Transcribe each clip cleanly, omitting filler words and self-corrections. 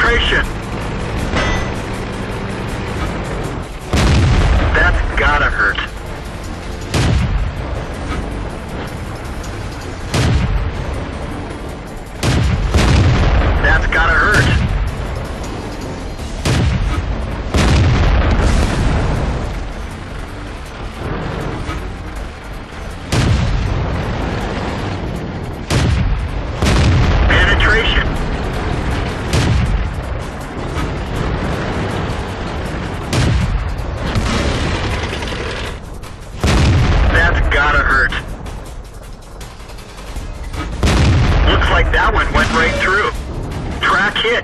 Penetration. That's gotta hurt. That's gotta hurt. Penetration. That's gotta hurt. Looks like that one went right through. Track hit.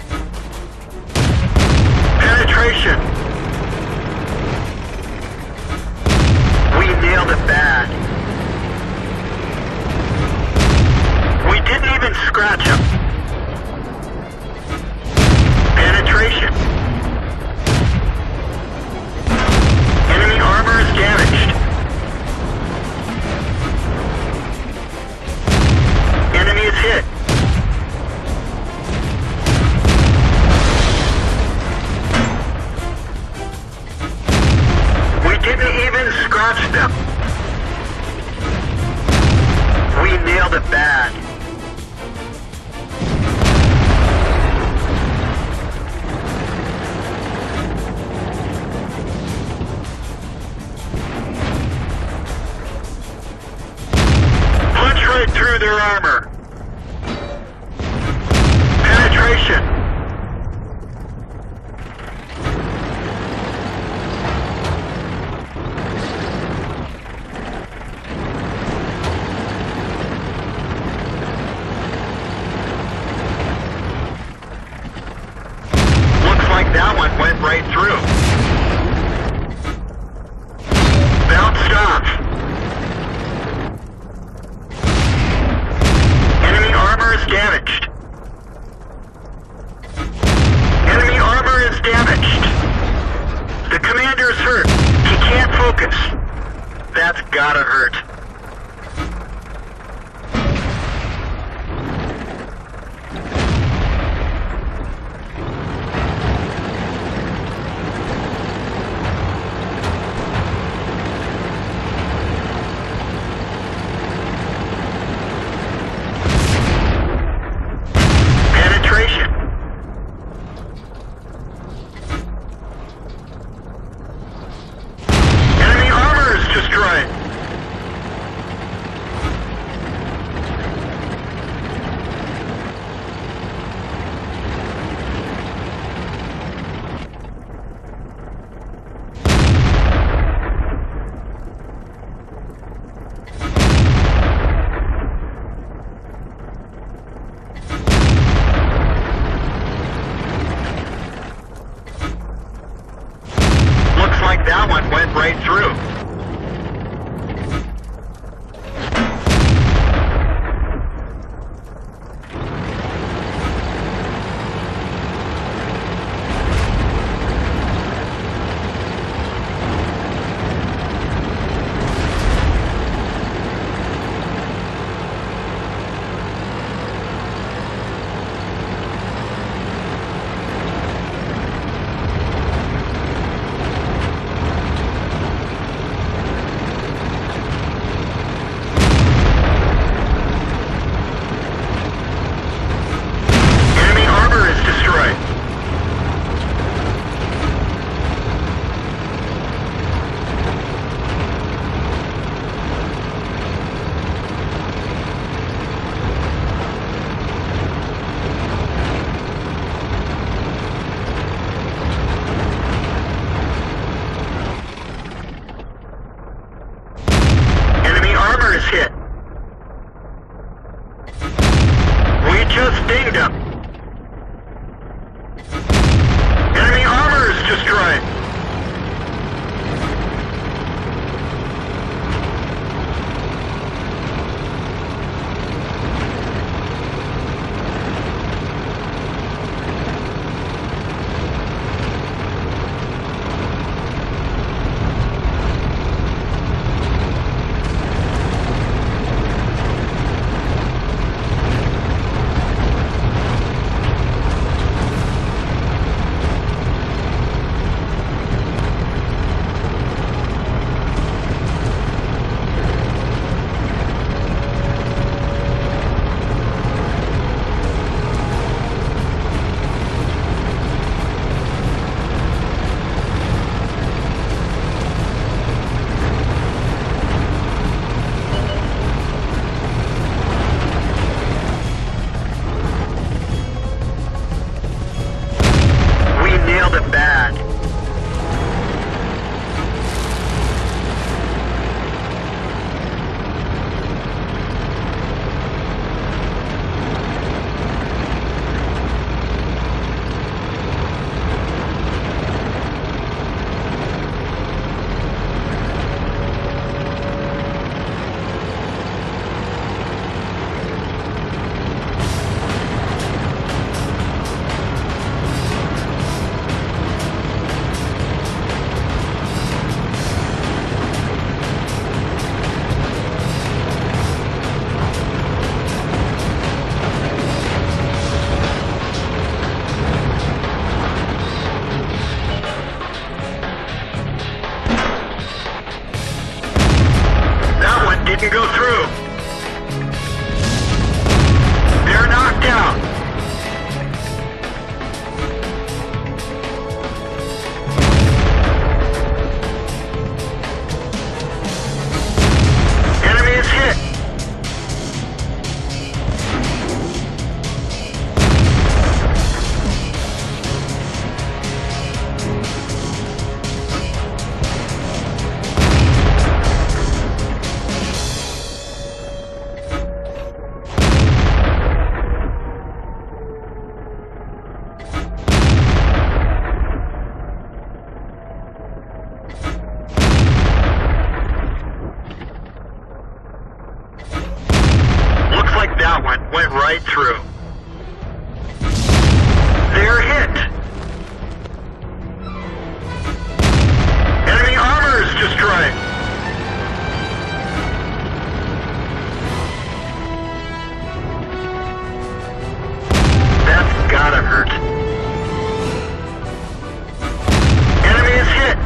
Penetration. We nailed it bad. We didn't even scratch him. Penetration. Enemy armor is damaged. Enemy is hit. We didn't even scratch them. We nailed it bad. Punch right through their armor. Penetration. Looks like that one went right through. Bounced off. Enemy armor is damaged. Enemy armor is damaged. The commander is hurt. He can't focus. That's gotta hurt. Penetration. Enemy armor is destroyed. bad. Didn't go through. They're knocked out. Enemy is hit. That one went right through. They're hit. Enemy armor is destroyed. That's gotta hurt. Enemy is hit.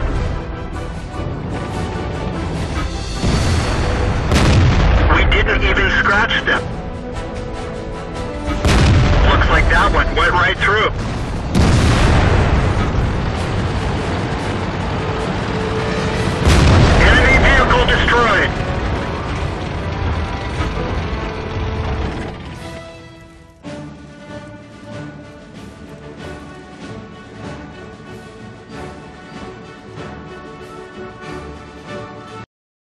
We didn't even scratch them. Looks like that one went right through.